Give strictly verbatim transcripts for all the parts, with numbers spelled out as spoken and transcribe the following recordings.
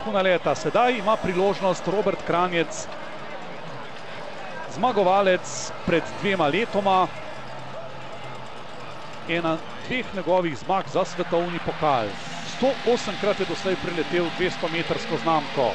vrhu naleta. Sedaj ima priložnost Robert Kranjec, zmagovalec pred dvema letoma. Ena dveh njegovih zmag za svetovni pokal. sto osemkrat je doslej priletel dvesto metrsko znamko.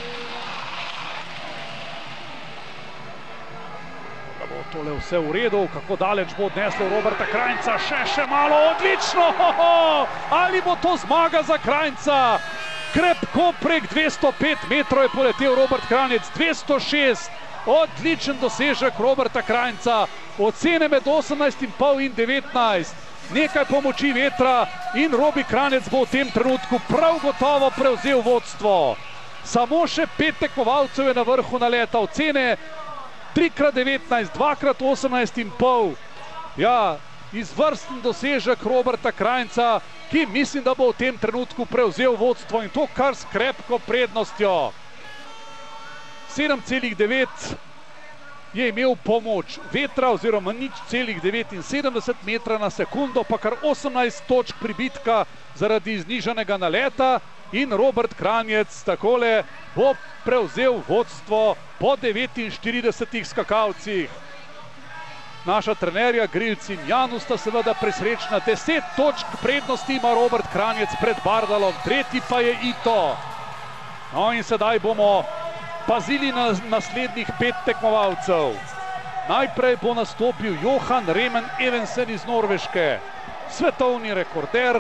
Da bo tole vse v redu, kako daleč bo odneslo Roberta Kranjca, še, še malo, odlično! Ali bo to zmaga za Kranjca? Krepko prek dvesto pet metrov je poletel Robert Kranjec, dvesto šest, odličen dosežek Roberta Kranjca, ocene med osemnajst in pol in devetnajst. Nekaj pomoči vetra in Robi Kranjec bo v tem trenutku prav gotovo prevzel vodstvo. Samo še pet tekmovalcev je na vrhu naleta, ocene tri krat devetnajst, dva krat osemnajst in pol. Ja, izvrsten dosežek Roberta Kranjca, ki mislim, da bo v tem trenutku prevzel vodstvo in to kar s krepko prednostjo. sedem celih devet je imel pomoč vetra oziroma nič celih devetinsedemdeset metra na sekundo, pa kar osemnajst točk pribitka zaradi znižanega naleta in Robert Kranjec takole bo prevzel vodstvo po devetinštiridesetih skakalcih. Naša trenerja Grilc in Janus sta seveda presrečna, deset točk prednosti ima Robert Kranjec pred Bardalom, tretji pa je Ito. No in sedaj bomo pazili na naslednjih pet tekmovalcev. Najprej bo nastopil Johan Remen Evensen iz Norveške, svetovni rekorder.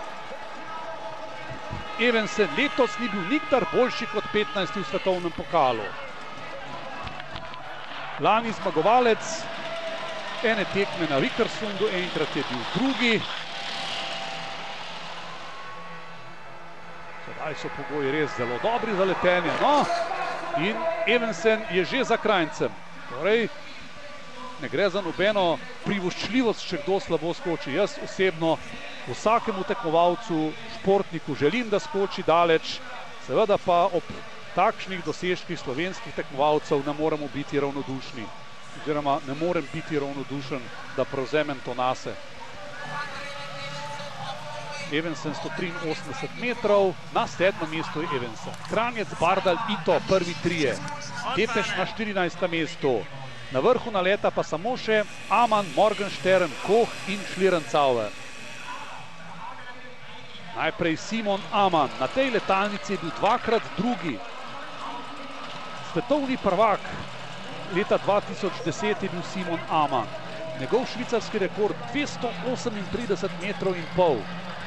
Evensen letos ni bil nikdar boljši kot petnajsti v svetovnem pokalu. Lani zmagovalec ene tekme na Vikersundu, enkrat je bil drugi. Sedaj so pogoji res zelo dobri za letenje, no. In Evensen je že za Kranjcem. Torej, ne gre za nobeno privoščljivost, če kdo slabo skoči. Jaz osebno vsakemu tekmovalcu, športniku želim, da skoči daleč. Seveda pa ob takšnih dosežkih slovenskih tekmovalcev ne moremo biti ravnodušni. Oziroma ne morem biti ravnodušen, da prevzemem to nase. Evensen sto triinosemdeset metrov, na sedmem mestu je Evensen. Kranjec, Bardal, Ito, prvi trije. Tepeš na štirinajstem mestu. Na vrhu naleta pa samo še Amann, Morgenstern, Koch in Schlierenzauer. Najprej Simon Amann. Na tej letalnici je bil dvakrat drugi. Svetovni prvak leta dva tisoč deset je bil Simon Amann. Njegov švicarski rekord dvesto osemintrideset metrov in pol.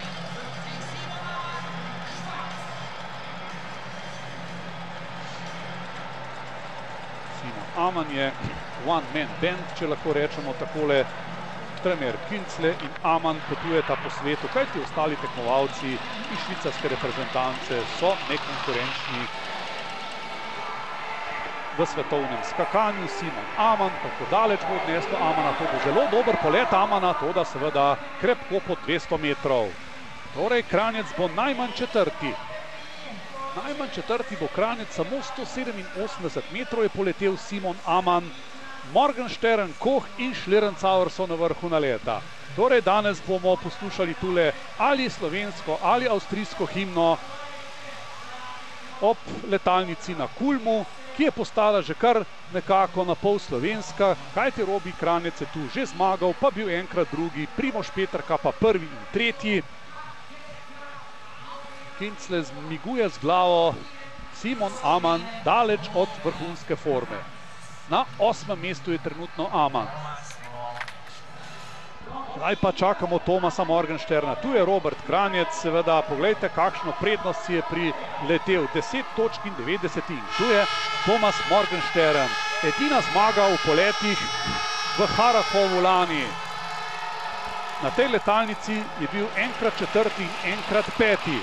Amann je one-man band, če lahko rečemo takole. Trener Kincle in Amann potujeta po svetu, kajti ostali tekmovalci iz švicarske reprezentance so nekonkurenčni v svetovnem skakanju. Simon Amann, kako daleč bo odneslo Amanna, to bo zelo dober polet Amanna, to da seveda krepko pod dvesto metrov. Torej, Kranjec bo najmanj četrti. Najmanj četrti bo Kranjec, samo sto sedeminosemdeset metrov je poletel Simon Amann. Morgenstern, Koch in Schlierenzauer so na vrhu naleta. Torej, danes bomo poslušali tule ali slovensko ali avstrijsko himno ob letalnici na Kulmu, ki je postala že kar nekako na pol slovenska, kajti Robi Kranjec je tu že zmagal, pa bil enkrat drugi, Primož Peterka pa prvi in tretji. Kincle zmiguje z glavo, Simon Amann daleč od vrhunske forme. Na osmem mestu je trenutno Amann. Zdaj pa čakamo Thomasa Morgensterna. Tu je Robert Kranjec, seveda, poglejte, kakšno prednost si je priletel. deset točk in devet desetin. Tu je Thomas Morgenstern. Edina zmaga v poletih v Harachovu lani. Na tej letalnici je bil enkrat četrti in enkrat peti.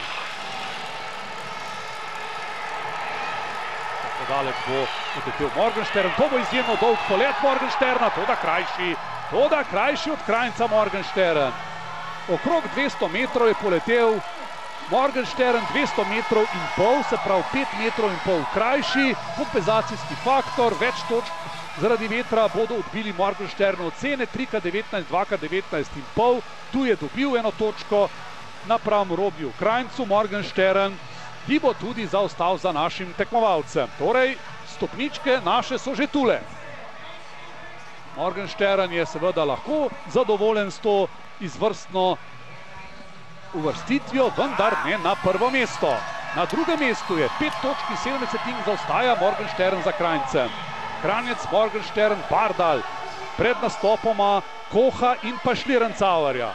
Daleč bo odletel Morgenstern, to bo izjemno dolg polet Morgensterna, toda krajši, toda krajši od Kranjca Morgenstern. Okrog dvesto metrov je poletel Morgenstern, dvesto metrov in pol, se pravi pet metrov in pol krajši, kompenzacijski faktor, več točk zaradi vetra bodo odbili Morgensternu ocene, tri krat devetnajst, dva krat devetnajst in pol, tu je dobil eno točko napram Robiju Kranjcu. Morgenstern ki bo tudi zaostal za našim tekmovalcem. Torej, stopničke naše so že tule. Morgenstern je seveda lahko zadovoljen s to izvrstno uvrstitvijo, vendar ne na prvo mesto. Na drugem mestu je pet točk in sedemdeset zaostaja Morgenstern za Krajncem. Kranjec, Morgenstern, Bardal pred nastopoma Koha in pa Schlierencauerja.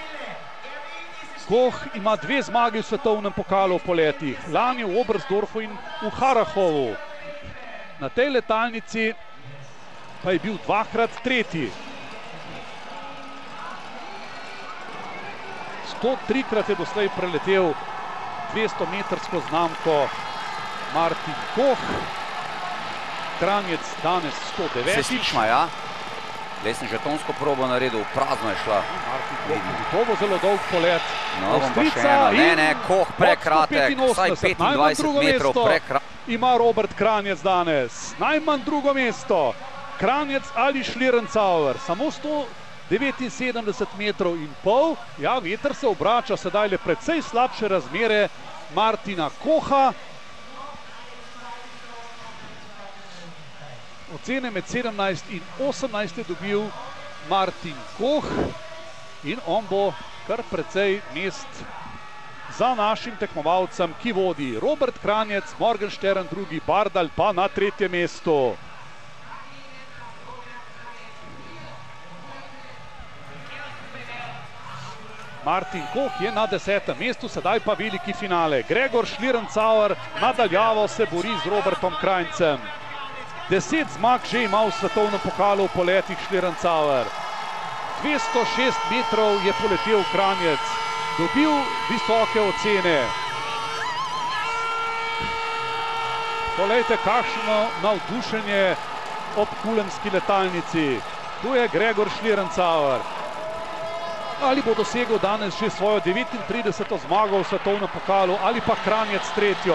Koh ima dve zmagi v svetovnem pokalu v poletih, lani v Oberstdorfu in v Harachovu. Na tej letalnici pa je bil dvakrat tretji. sto trikrat je doslej preletel dvesto metrsko znamko Martin Koh. Kranjec danes sto devet. Se slišma, ja? Zdaj sem že tonsko probo naredil, prazno je šla. Martin Koh, to bo zelo dolg polet. No, bom pa še eno. Ne, ne, Koh prekratek, vsaj petindvajset metrov prekratek. Ima Robert Kranjec danes. Najmanj drugo mesto. Kranjec ali Schlierencauer. Samo sto devetinsedemdeset metrov in pol. Ja, veter se obrača, sedaj le precej slabše razmere Martina Koha. Ocene med sedemnajst in osemnajst je dobil Martin Koh in on bo kar precej mest za našim tekmovalcem, ki vodi Robert Kranjec, Morgenstern drugi, Bardal pa na tretje mesto. Martin Koh je na desetem mestu, sedaj pa veliki finale. Gregor Schlierencauer nadaljavo se bori z Robertom Kranjcem. Deset zmag že ima v svetovnem pokalu v poletih Schlierencauer. dvesto šest metrov je poletel Kranjec, dobil visoke ocene. Poglejte, kakšno navdušenje ob kulemski letalnici. Tu je Gregor Schlierencauer. Ali bo dosegel danes že svojo devetintrideseto zmago v svetovnem pokalu ali pa Kranjec tretjo.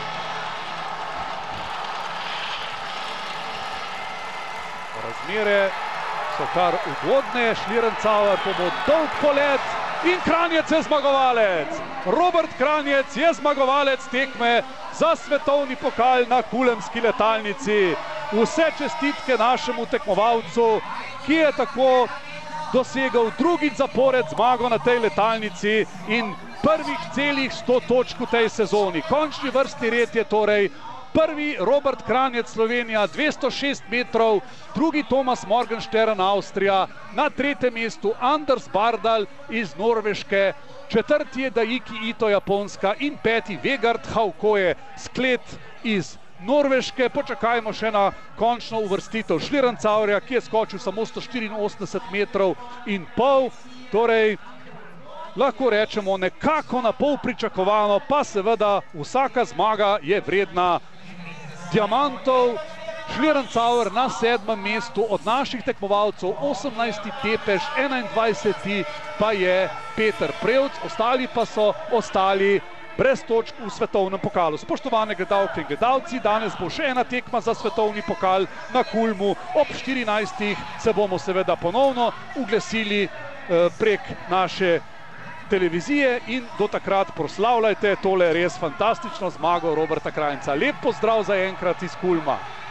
Razmere so kar ugodne, Schlierencauer pa bo dolg polet in Kranjec je zmagovalec. Robert Kranjec je zmagovalec tekme za svetovni pokal na kulemski letalnici. Vse čestitke našemu tekmovalcu, ki je tako dosegel drugič zapored zmago na tej letalnici in prvih celih sto točk v tej sezoni. Končni vrstni red je torej prvi Robert Kranjec Slovenija, dvesto šest metrov, drugi Thomas Morgenstern Avstrija, na tretjem mestu Anders Bardal iz Norveške, četrti je Daiki Ito Japonska in peti Vegard Haukoje Sklet iz Norveške. Počakajmo še na končno uvrstitev Schlierencauerja, ki je skočil samo sto štiriinosemdeset metrov in pol, torej lahko rečemo nekako na pol pričakovano, pa seveda vsaka zmaga je vredna diamantov. Schlierencauer na sedmem mestu, od naših tekmovalcev osemnajsti Tepeš, enaindvajseti pa je Peter Prevc, ostali pa so ostali brez točk v svetovnem pokalu. Spoštovane gledalke in gledalci, danes bo še ena tekma za svetovni pokal na Kulmu. Ob štirinajstih se bomo seveda ponovno uglesili prek naše televizije in do takrat proslavljajte tole res fantastično zmago Roberta Kranjca. Lep pozdrav za enkrat iz Kulma.